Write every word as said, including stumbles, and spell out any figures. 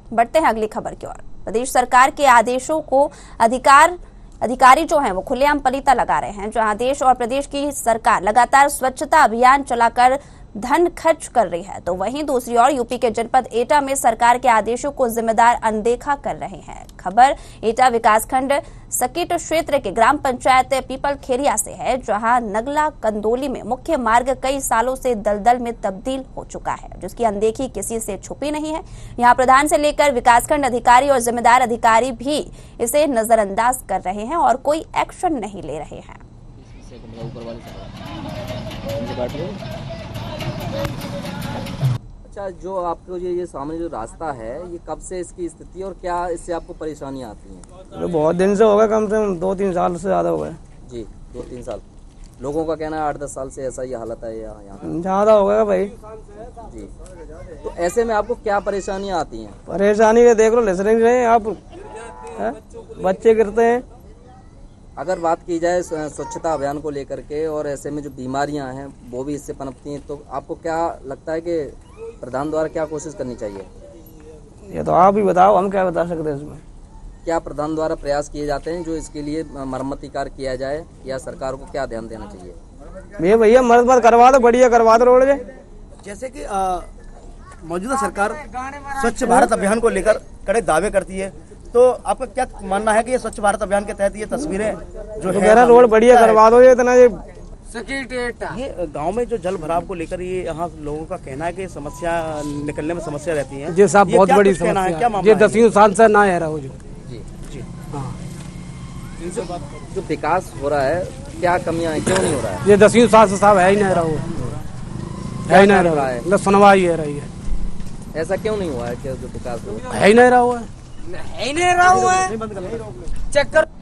बढ़ते हैं अगली खबर की ओर। प्रदेश सरकार के आदेशों को अधिकार अधिकारी जो हैं वो खुलेआम पलीता लगा रहे हैं, जहां देश और प्रदेश की सरकार लगातार स्वच्छता अभियान चलाकर धन खर्च कर रही है, तो वहीं दूसरी ओर यूपी के जनपद एटा में सरकार के आदेशों को जिम्मेदार अनदेखा कर रहे हैं। खबर एटा विकासखंड सकीट क्षेत्र के ग्राम पंचायत पीपल खेरिया से है, जहां नगला कंदोली में मुख्य मार्ग कई सालों से दलदल में तब्दील हो चुका है, जिसकी अनदेखी किसी से छुपी नहीं है। यहां प्रधान से लेकर विकासखंड अधिकारी और जिम्मेदार अधिकारी भी इसे नजरअंदाज कर रहे हैं और कोई एक्शन नहीं ले रहे हैं। अच्छा, जो आपको ये ये सामने जो रास्ता है, ये कब से इसकी स्थिति और क्या इससे आपको परेशानियां आती हैं? तो बहुत दिन से हो गए, कम से कम दो तीन साल से ज़्यादा हो गए। जी, दो तीन साल। लोगों का कहना है आठ दस साल से ऐसा ही हालत है यहाँ यहाँ ज़्यादा हो गया भाई। जी, तो ऐसे में आपको क्या परेशानियां आती हैं? परेशानी के देख लो, लिसनिंग रहे हैं आप, है? बच्चे गिरते हैं। अगर बात की जाए स्वच्छता अभियान को लेकर के और ऐसे में जो बीमारियां हैं वो भी इससे पनपती हैं, तो आपको क्या लगता है कि प्रधान द्वारा क्या कोशिश करनी चाहिए? ये तो आप ही बताओ, हम क्या बता सकते हैं इसमें। क्या प्रधान द्वारा प्रयास किए जाते हैं जो इसके लिए मरम्मती कार्य किया जाए, या सरकार को क्या ध्यान देना चाहिए? ये भैया मरम्मत करवा दो, बढ़िया करवा दो रोड में। जैसे कि मौजूदा सरकार स्वच्छ भारत अभियान को लेकर कड़े दावे करती है, तो आपका क्या मानना है कि ये स्वच्छ भारत अभियान के तहत ये तस्वीरें जो तो है रोड बढ़िया करवा दो, ये इतना ये ये गांव में जो जल भराव को लेकर ये यहाँ लोगों का कहना है कि समस्या निकलने में समस्या रहती है। जी साहब, बहुत बड़ी समस्या है, क्या मामला? ये दसियों साल से ना है रहा हो। जी जी हाँ, जो विकास हो रहा है क्या कमियां हैं, क्यों नहीं हो रहा है? ये दसियों साल से साहब है ही नहीं रहा हो, है ही नहीं रहा है, मतलब सुनवाई है रही है। ऐसा क्यों नहीं हुआ है कि जो विकास है ही नहीं रहा हुआ है, है ही नहीं रहा हुआ है, चेक कर।